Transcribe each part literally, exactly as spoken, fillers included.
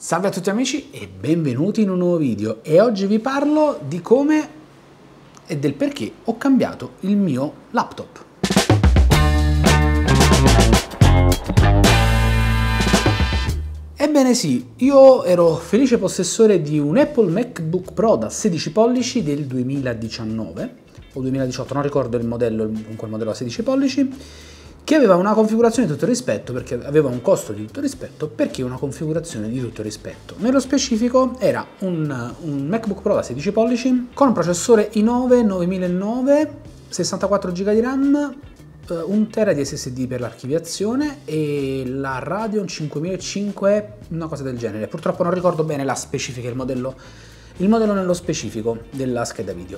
Salve a tutti amici e benvenuti in un nuovo video, e oggi vi parlo di come e del perché ho cambiato il mio laptop. Ebbene sì, io ero felice possessore di un Apple MacBook Pro da sedici pollici del duemiladiciannove o duemiladiciotto, non ricordo il modello, comunque il modello da sedici pollici, che aveva una configurazione di tutto rispetto, perché aveva un costo di tutto rispetto, perché una configurazione di tutto rispetto. Nello specifico era un, un MacBook Pro da sedici pollici con un processore i nove novantanove, sessantaquattro giga di RAM, un tera di S S D per l'archiviazione e la Radeon cinquemilacinquecento, una cosa del genere. Purtroppo non ricordo bene la specifica, il modello, il modello nello specifico della scheda video.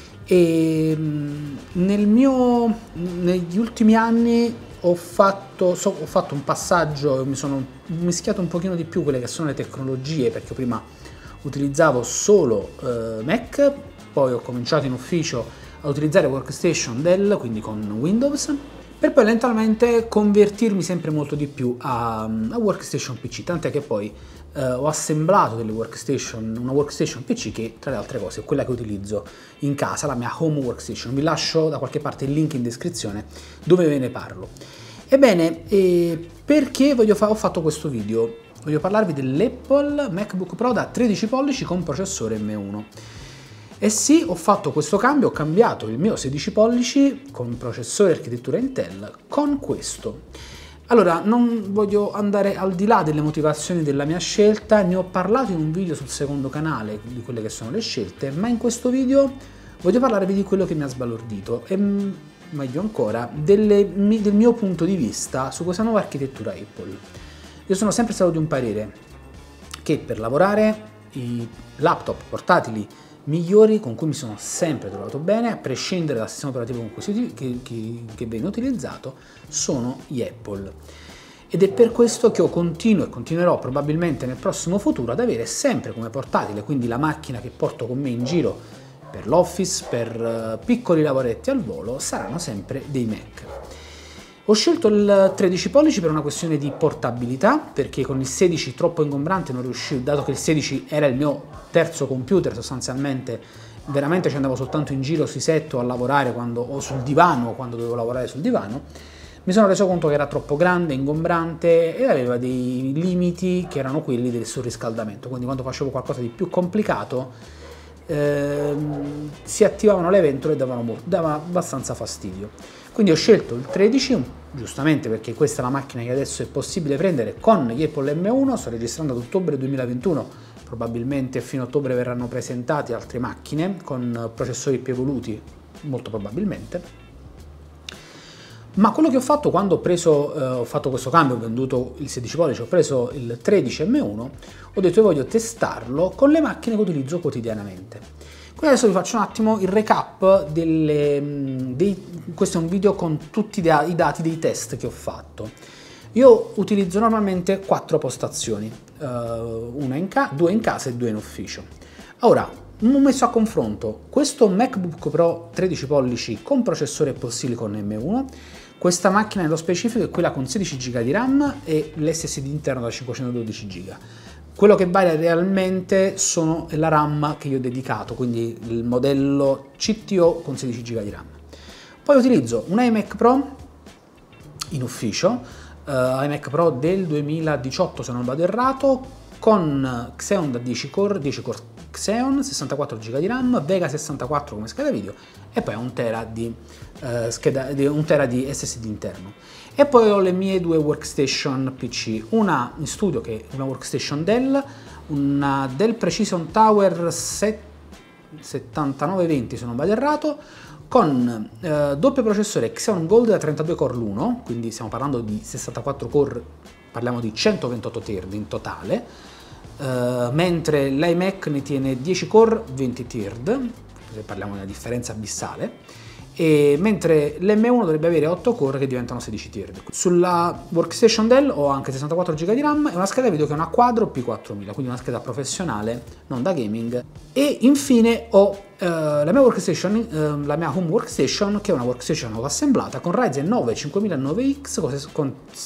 E nel mio, negli ultimi anni ho fatto, so, ho fatto un passaggio, mi sono mischiato un pochino di più quelle che sono le tecnologie, perché prima utilizzavo solo eh, Mac, poi ho cominciato in ufficio a utilizzare workstation Dell, quindi con Windows, per poi lentamente convertirmi sempre molto di più a, a workstation P C, tant'è che poi eh, ho assemblato delle workstation, una workstation P C che tra le altre cose è quella che utilizzo in casa, la mia home workstation. Vi lascio da qualche parte il link in descrizione dove ve ne parlo. Ebbene, eh, perché voglio fa ho fatto questo video? Voglio parlarvi dell'Apple MacBook Pro da tredici pollici con processore M uno. E sì, ho fatto questo cambio, ho cambiato il mio sedici pollici con processore architettura Intel con questo. Allora, non voglio andare al di là delle motivazioni della mia scelta, ne ho parlato in un video sul secondo canale di quelle che sono le scelte, ma in questo video voglio parlarvi di quello che mi ha sbalordito e, meglio ancora, delle, del mio punto di vista su questa nuova architettura Apple. Io sono sempre stato di un parere che per lavorare i laptop portatili migliori, con cui mi sono sempre trovato bene, a prescindere dal sistema operativo con cui si, che, che, che viene utilizzato, sono gli Apple. Ed è per questo che io continuo e continuerò probabilmente nel prossimo futuro ad avere sempre come portatile, quindi la macchina che porto con me in giro per l'office, per uh, piccoli lavoretti al volo, saranno sempre dei Mac. Ho scelto il tredici pollici per una questione di portabilità, perché con il sedici troppo ingombrante non riuscivo, dato che il sedici era il mio terzo computer sostanzialmente, veramente ci andavo soltanto in giro sui set o a lavorare quando, o sul divano, quando dovevo lavorare sul divano, mi sono reso conto che era troppo grande, ingombrante e aveva dei limiti che erano quelli del surriscaldamento, quindi quando facevo qualcosa di più complicato ehm, si attivavano le ventole e davano, dava abbastanza fastidio. Quindi ho scelto il tredici, giustamente perché questa è la macchina che adesso è possibile prendere con gli Apple M uno, sto registrando ad ottobre duemilaventuno, probabilmente fino a ottobre verranno presentate altre macchine con processori più evoluti, molto probabilmente. Ma quello che ho fatto quando ho preso, eh, ho fatto questo cambio, ho venduto il sedici pollici, ho preso il tredici M uno, ho detto io voglio testarlo con le macchine che utilizzo quotidianamente. Quindi adesso vi faccio un attimo il recap delle, dei, questo è un video con tutti i dati dei test che ho fatto. Io utilizzo normalmente quattro postazioni, uh, una in ca due in casa e due in ufficio. Ora, ho messo a confronto questo MacBook Pro tredici pollici con processore Apple Silicon M uno, questa macchina nello specifico è quella con sedici giga di RAM e l'S S D interno da cinquecentododici giga. Quello che varia realmente sono la RAM che io ho dedicato, quindi il modello C T O con sedici giga di RAM. Poi utilizzo un iMac Pro in ufficio, uh, iMac Pro del duemiladiciotto se non vado errato, con Xeon da dieci core, dieci core Xeon, sessantaquattro giga di RAM, Vega sessantaquattro come scheda video e poi un tera di, uh, scheda, di, un tera di S S D interno. E poi ho le mie due workstation P C, una in studio che è una workstation Dell, una Dell Precision Tower settantanove venti se non vado errato, con eh, doppio processore Xeon Gold da trentadue core l'uno, quindi stiamo parlando di sessantaquattro core, parliamo di centoventotto thread in totale, eh, mentre l'iMac ne tiene dieci core, venti thread, parliamo di una differenza abissale. E mentre l'M uno dovrebbe avere otto core che diventano sedici thread. Sulla workstation Dell ho anche sessantaquattro giga di RAM e una scheda video che è una Quadro P quattromila, quindi una scheda professionale, non da gaming. E infine ho eh, la mia workstation, eh, la mia home workstation, che è una workstation autoassemblata con Ryzen nove cinquemilanove X con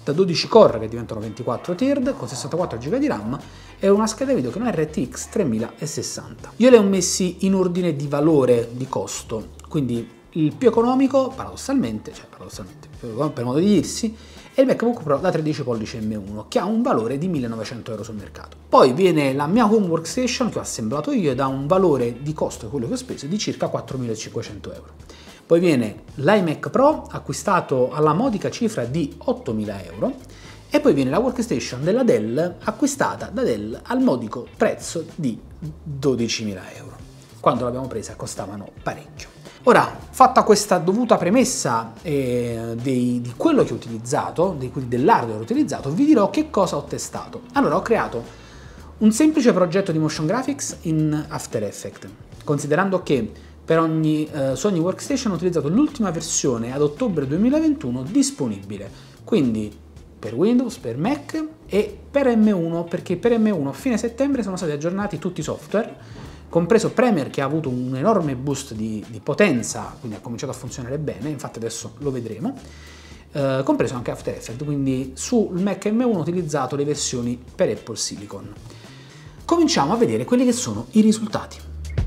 da dodici core che diventano ventiquattro tiered con sessantaquattro giga di RAM e una scheda video che è una R T X tremila sessanta. Io li ho messi in ordine di valore, di costo, quindi il più economico, paradossalmente, cioè paradossalmente, per modo di dirsi, è il MacBook Pro da tredici pollici M uno, che ha un valore di millenovecento euro sul mercato. Poi viene la mia home workstation che ho assemblato io ed ha un valore di costo, quello che ho speso, di circa quattromilacinquecento euro. Poi viene l'iMac Pro, acquistato alla modica cifra di ottomila euro, e poi viene la workstation della Dell, acquistata da Dell al modico prezzo di dodicimila euro. Quando l'abbiamo presa costavano parecchio. Ora, fatta questa dovuta premessa eh, dei, di quello che ho utilizzato, di, dell'hardware utilizzato, vi dirò che cosa ho testato. Allora, ho creato un semplice progetto di motion graphics in After Effects, considerando che per ogni, eh, su ogni workstation ho utilizzato l'ultima versione ad ottobre duemilaventuno disponibile, quindi per Windows, per Mac e per M uno, perché per M uno a fine settembre sono stati aggiornati tutti i software, compreso Premiere, che ha avuto un enorme boost di, di potenza, quindi ha cominciato a funzionare bene, infatti adesso lo vedremo, eh, compreso anche After Effects, quindi sul Mac M uno ho utilizzato le versioni per Apple Silicon. Cominciamo a vedere quelli che sono i risultati.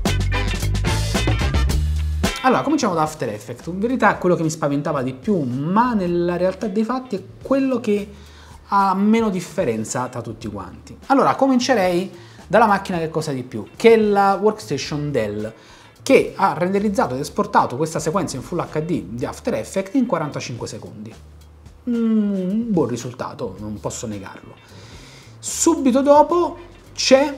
Allora, cominciamo da After Effects. In verità è quello che mi spaventava di più, ma nella realtà dei fatti è quello che ha meno differenza tra tutti quanti. Allora, comincerei dalla macchina che costa di più, che è la workstation Dell, che ha renderizzato ed esportato questa sequenza in Full H D di After Effects in quarantacinque secondi. Un buon risultato, non posso negarlo. Subito dopo c'è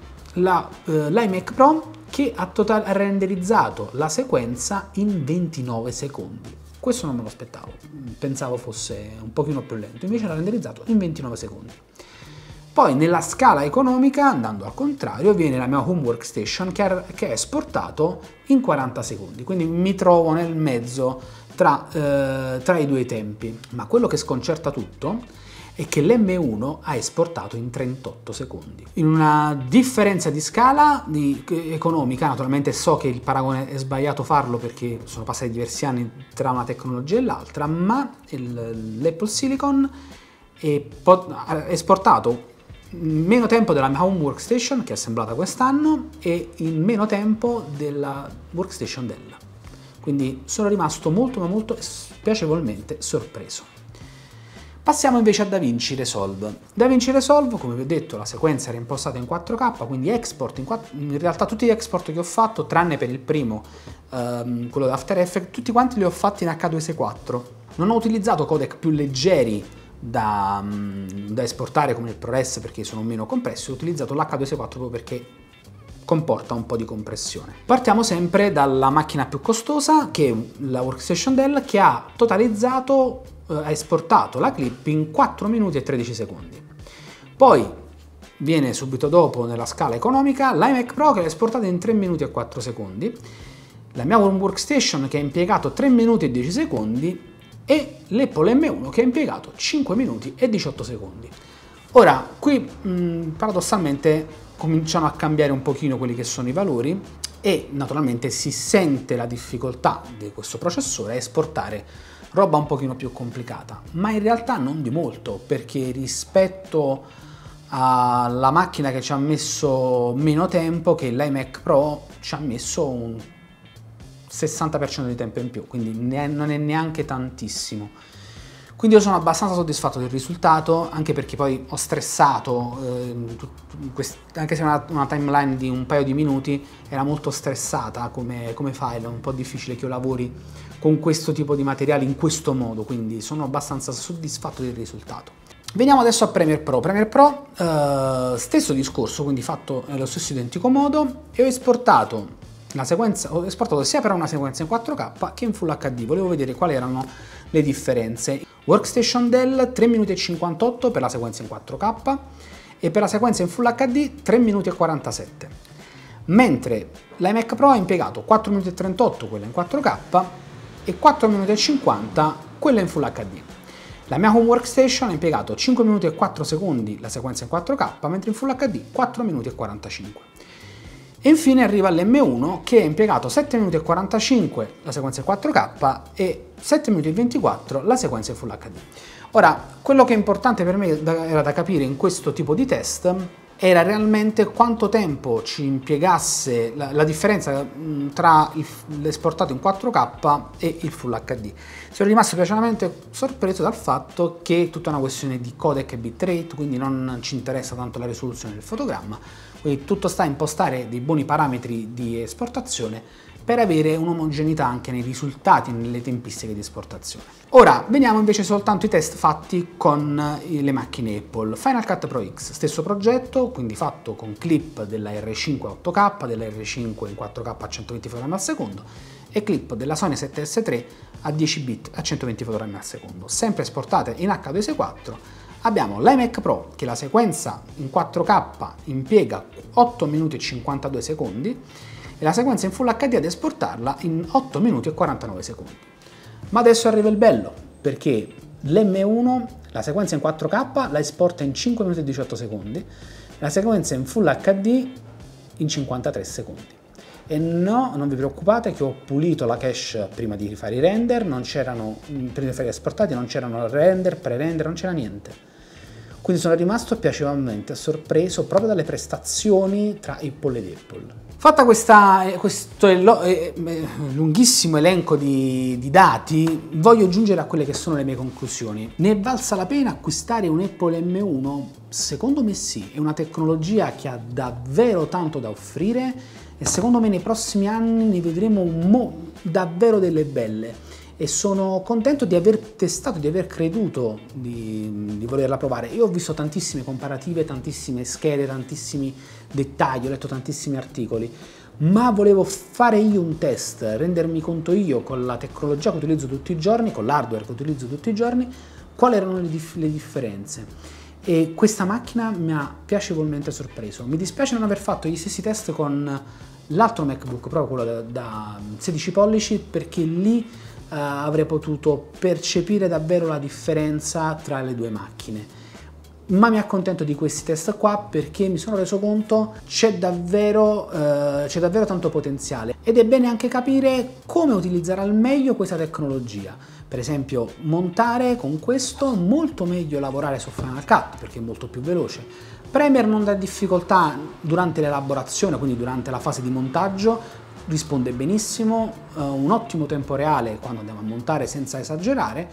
la, eh, l'iMac Pro, che ha, total- ha renderizzato la sequenza in ventinove secondi. Questo non me lo aspettavo, pensavo fosse un pochino più lento, invece l'ha renderizzato in ventinove secondi. Poi nella scala economica, andando al contrario, viene la mia home workstation che ha, che è esportato in quaranta secondi, quindi mi trovo nel mezzo tra, eh, tra i due tempi. Ma quello che sconcerta tutto è che l'M uno ha esportato in trentotto secondi. In una differenza di scala di, economica, naturalmente so che il paragone è sbagliato farlo perché sono passati diversi anni tra una tecnologia e l'altra, ma l'Apple Silicon è, ha esportato in meno tempo della mia home workstation, che è assemblata quest'anno, e in meno tempo della workstation Dell. Quindi sono rimasto molto ma molto piacevolmente sorpreso. Passiamo invece a DaVinci Resolve. DaVinci Resolve, come vi ho detto, la sequenza era impostata in quattro K, quindi export in, quattro, in realtà tutti gli export che ho fatto, tranne per il primo, ehm, quello di After Effects, tutti quanti li ho fatti in H duecentosessantaquattro. Non ho utilizzato codec più leggeri da, da esportare come il ProRes perché sono meno compressi, ho utilizzato l'H duecentosessantaquattro proprio perché comporta un po' di compressione. Partiamo sempre dalla macchina più costosa, che è la workstation Dell, che ha totalizzato, eh, ha esportato la clip in quattro minuti e tredici secondi. Poi viene subito dopo nella scala economica l'iMac Pro, che l'ha esportata in tre minuti e quattro secondi, la mia home workstation che ha impiegato tre minuti e dieci secondi e l'Apple M uno che ha impiegato cinque minuti e diciotto secondi. Ora, qui mh, paradossalmente cominciano a cambiare un pochino quelli che sono i valori e naturalmente si sente la difficoltà di questo processore a esportare roba un pochino più complicata, ma in realtà non di molto, perché rispetto alla macchina che ci ha messo meno tempo, che l'iMac Pro ci ha messo un sessanta per cento di tempo in più, quindi non è neanche tantissimo. Quindi io sono abbastanza soddisfatto del risultato, anche perché poi ho stressato, eh, anche se una, una timeline di un paio di minuti era molto stressata come, come file, è un po' difficile che io lavori con questo tipo di materiali in questo modo, quindi sono abbastanza soddisfatto del risultato. Veniamo adesso a Premiere Pro. Premiere Pro, eh, stesso discorso, quindi fatto nello stesso identico modo, e ho esportato la sequenza, ho esportato sia per una sequenza in quattro K che in Full H D, volevo vedere quali erano le differenze. Workstation Dell tre minuti e cinquantotto per la sequenza in quattro K e per la sequenza in Full H D tre minuti e quarantasette, mentre l'iMac Pro ha impiegato quattro minuti e trentotto quella in quattro K e quattro minuti e cinquanta quella in Full H D. La mia home workstation ha impiegato cinque minuti e quattro secondi la sequenza in quattro K, mentre in Full H D quattro minuti e quarantacinque. E infine arriva l'M uno, che ha impiegato sette minuti e quarantacinque la sequenza in quattro K e sette minuti e ventiquattro la sequenza in Full H D. Ora, quello che è importante per me era da capire in questo tipo di test era realmente quanto tempo ci impiegasse la, la differenza tra l'esportato in quattro K e il Full H D. Sono rimasto piacevolmente sorpreso dal fatto che è tutta una questione di codec e bitrate, quindi non ci interessa tanto la risoluzione del fotogramma, quindi tutto sta a impostare dei buoni parametri di esportazione per avere un'omogeneità anche nei risultati e nelle tempistiche di esportazione. Ora, vediamo invece soltanto i test fatti con le macchine Apple. Final Cut Pro X, stesso progetto, quindi fatto con clip della R cinque a otto K, della R cinque in quattro K a centoventi fotogrammi al secondo e clip della Sony sette S tre a dieci bit a centoventi fotogrammi al secondo, sempre esportate in H duecentosessantaquattro. Abbiamo l'iMac Pro, che la sequenza in quattro K impiega otto minuti e cinquantadue secondi e la sequenza in Full H D ad esportarla in otto minuti e quarantanove secondi. Ma adesso arriva il bello, perché l'M uno, la sequenza in quattro K, la esporta in cinque minuti e diciotto secondi, la sequenza in Full H D in cinquantatré secondi. E no, non vi preoccupate che ho pulito la cache prima di fare i render, non c'erano, prima di fare gli esportati, non c'erano render, pre-render, non c'era niente. Quindi sono rimasto piacevolmente sorpreso proprio dalle prestazioni tra Apple ed Apple. Fatta questa, questo eh, lunghissimo elenco di, di dati, voglio giungere a quelle che sono le mie conclusioni. Ne è valsa la pena acquistare un Apple M uno? Secondo me sì, è una tecnologia che ha davvero tanto da offrire e secondo me nei prossimi anni ne vedremo un mo davvero delle belle. E sono contento di aver testato, di aver creduto di, di volerla provare. Io ho visto tantissime comparative, tantissime schede, tantissimi dettagli, ho letto tantissimi articoli, ma volevo fare io un test, rendermi conto io con la tecnologia che utilizzo tutti i giorni, con l'hardware che utilizzo tutti i giorni, quali erano le, dif le differenze. E questa macchina mi ha piacevolmente sorpreso. Mi dispiace non aver fatto gli stessi test con l'altro MacBook Pro, quello da, da sedici pollici, perché lì Uh, avrei potuto percepire davvero la differenza tra le due macchine. Ma mi accontento di questi test qua perché mi sono reso conto c'è davvero, uh, c'è davvero tanto potenziale ed è bene anche capire come utilizzare al meglio questa tecnologia. Per esempio, montare con questo molto meglio lavorare su Final Cut perché è molto più veloce. Premiere non dà difficoltà durante l'elaborazione, quindi durante la fase di montaggio, risponde benissimo, uh, un ottimo tempo reale quando andiamo a montare senza esagerare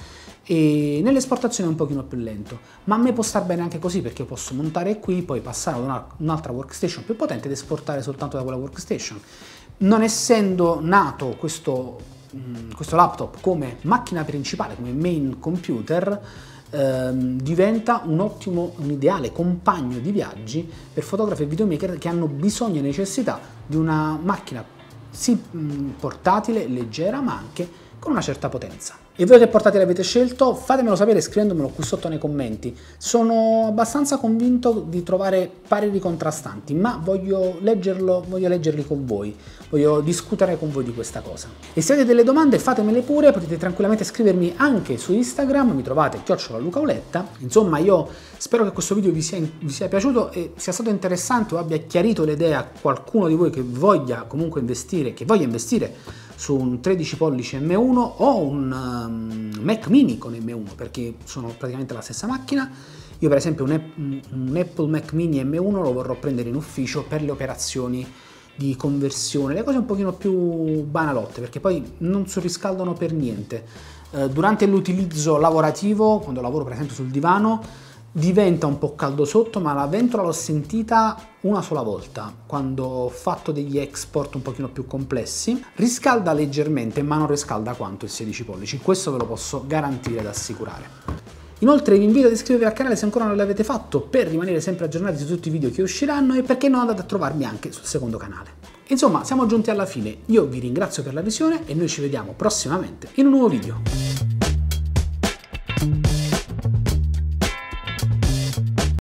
e nell'esportazione è un pochino più lento, ma a me può star bene anche così perché posso montare qui, poi passare ad un'altra workstation più potente ed esportare soltanto da quella workstation. Non essendo nato questo, mh, questo laptop come macchina principale, come main computer, ehm, diventa un ottimo, un ideale compagno di viaggi per fotografi e videomaker che hanno bisogno e necessità di una macchina sì portatile, leggera, ma anche con una certa potenza. E voi che portatile avete scelto? Fatemelo sapere scrivendomelo qui sotto nei commenti. Sono abbastanza convinto di trovare pareri contrastanti, ma voglio leggerlo, voglio leggerli con voi, voglio discutere con voi di questa cosa. E se avete delle domande fatemele pure, potete tranquillamente scrivermi anche su Instagram, mi trovate chiocciola Luca Auletta. Insomma, io spero che questo video vi sia, vi sia piaciuto e sia stato interessante o abbia chiarito le idee a qualcuno di voi che voglia comunque investire, che voglia investire su un tredici pollici M uno o un um, Mac mini con M uno, perché sono praticamente la stessa macchina. Io per esempio un, un Apple Mac mini M uno lo vorrò prendere in ufficio per le operazioni di conversione, le cose un pochino più banalotte, perché poi non surriscaldano per niente. Eh, durante l'utilizzo lavorativo, quando lavoro per esempio sul divano, diventa un po' caldo sotto, ma la ventola l'ho sentita una sola volta, quando ho fatto degli export un pochino più complessi. Riscalda leggermente, ma non riscalda quanto il sedici pollici, questo ve lo posso garantire ed assicurare. Inoltre vi invito ad iscrivervi al canale se ancora non l'avete fatto per rimanere sempre aggiornati su tutti i video che usciranno e perché no andate a trovarmi anche sul secondo canale. Insomma, siamo giunti alla fine, io vi ringrazio per la visione e noi ci vediamo prossimamente in un nuovo video.